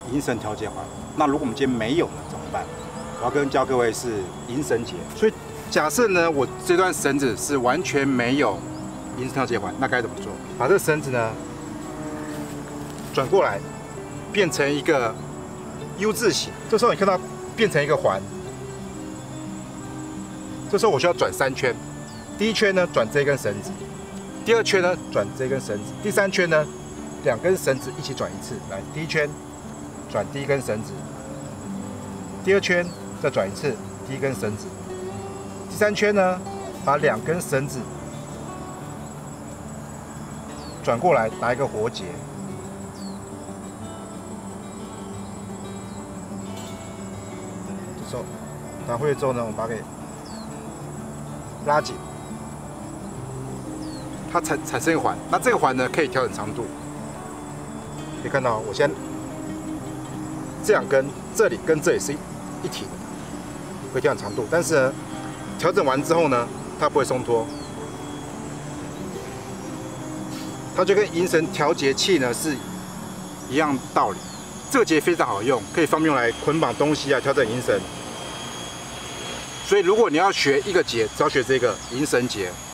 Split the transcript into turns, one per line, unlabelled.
银绳调节环。那如果我们今天没有了怎么办？我要教各位是银绳结。所以假设呢，我这段绳子是完全没有银绳调节环，那该怎么做？把这个绳子呢转过来，变成一个 U 字形。这时候你看到变成一个环，这时候我需要转3圈。第一圈呢转这根绳子，第二圈呢转这根绳子，第三圈呢2根绳子一起转一次。来，第一圈转第一根绳子，第二圈再转一次第一根绳子，第三圈呢把2根绳子转过来，打一个活结。这时候打回去之后呢，我们把它给拉紧。它产生一个环，那这个环呢可以调整长度。可以看到，我先这2根，这里跟这里是一体的，会调整长度。但是呢，调整完之后呢，它不会松脱，它就跟银绳调节器呢是一样道理。这个结非常好用，可以方便用来捆绑东西啊，调整银绳。所以如果你要学一个结，只要学这个银绳结。